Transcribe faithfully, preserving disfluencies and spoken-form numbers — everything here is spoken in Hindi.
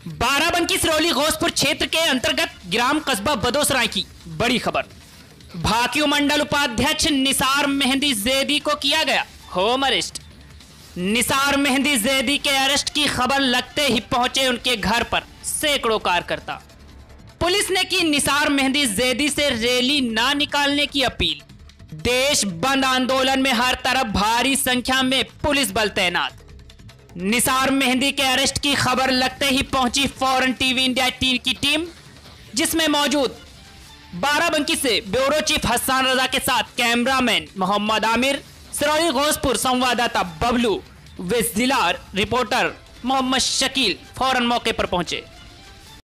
बाराबंकी सिरौली घोषपुर क्षेत्र के अंतर्गत ग्राम कस्बा बदोसराय की बड़ी खबर। भाकियू मंडल उपाध्यक्ष निसार मेहंदी जैदी को किया गया होम अरेस्ट। निसार मेहंदी जैदी के अरेस्ट की खबर लगते ही पहुंचे उनके घर पर सैकड़ों कार्यकर्ता। पुलिस ने की निसार मेहंदी जैदी से रैली ना निकालने की अपील। देश बंद आंदोलन में हर तरफ भारी संख्या में पुलिस बल तैनात। निसार मेहंदी के अरेस्ट की खबर लगते ही पहुंची फौरन टीवी इंडिया टीम की टीम, जिसमें मौजूद बाराबंकी से ब्यूरो चीफ हसन रजा के साथ कैमरामैन मोहम्मद आमिर, सिरौली घोषपुर संवाददाता बबलू व जिला रिपोर्टर मोहम्मद शकील फौरन मौके पर पहुंचे।